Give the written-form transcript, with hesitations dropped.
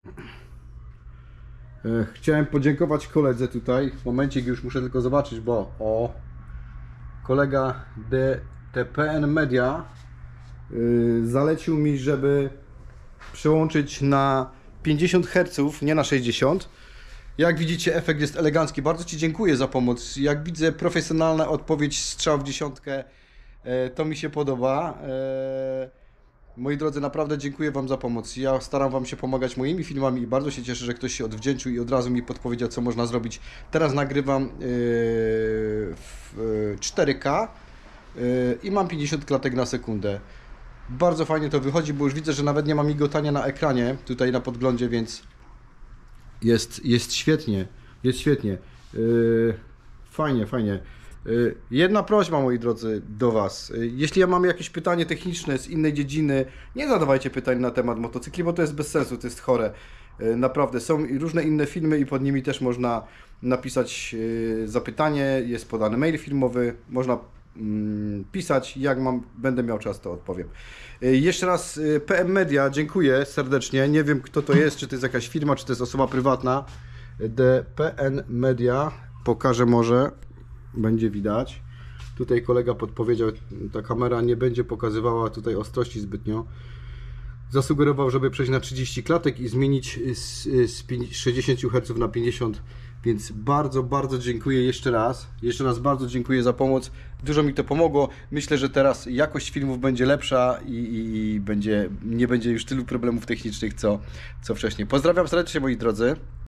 Chciałem podziękować koledze tutaj. W momencie już muszę tylko zobaczyć, bo kolega DTPN Media zalecił mi, żeby przełączyć na 50 Hz, nie na 60. Jak widzicie, efekt jest elegancki. Bardzo Ci dziękuję za pomoc. Jak widzę, profesjonalna odpowiedź, strzał w dziesiątkę. To mi się podoba. Moi drodzy, naprawdę dziękuję Wam za pomoc. Ja staram Wam się pomagać moimi filmami i bardzo się cieszę, że ktoś się odwdzięczył i od razu mi podpowiedział, co można zrobić. Teraz nagrywam w 4K i mam 50 klatek na sekundę. Bardzo fajnie to wychodzi, bo już widzę, że nawet nie ma migotania na ekranie, tutaj na podglądzie, więc jest świetnie. Jest świetnie. Fajnie. Jedna prośba, moi drodzy, do Was. Jeśli ja mam jakieś pytanie techniczne z innej dziedziny, nie zadawajcie pytań na temat motocykli, bo to jest bez sensu, to jest chore. Naprawdę, są różne inne filmy i pod nimi też można napisać zapytanie, jest podany mail filmowy, można pisać, jak będę miał czas, to odpowiem. Jeszcze raz PM Media, dziękuję serdecznie. Nie wiem, kto to jest, czy to jest jakaś firma, czy to jest osoba prywatna. DPN Media, pokażę może, będzie widać. Tutaj kolega podpowiedział, ta kamera nie będzie pokazywała tutaj ostrości zbytnio. Zasugerował, żeby przejść na 30 klatek i zmienić z 60 Hz na 50. Więc bardzo dziękuję jeszcze raz. Jeszcze raz bardzo dziękuję za pomoc. Dużo mi to pomogło. Myślę, że teraz jakość filmów będzie lepsza i nie będzie już tylu problemów technicznych, co wcześniej. Pozdrawiam serdecznie, moi drodzy.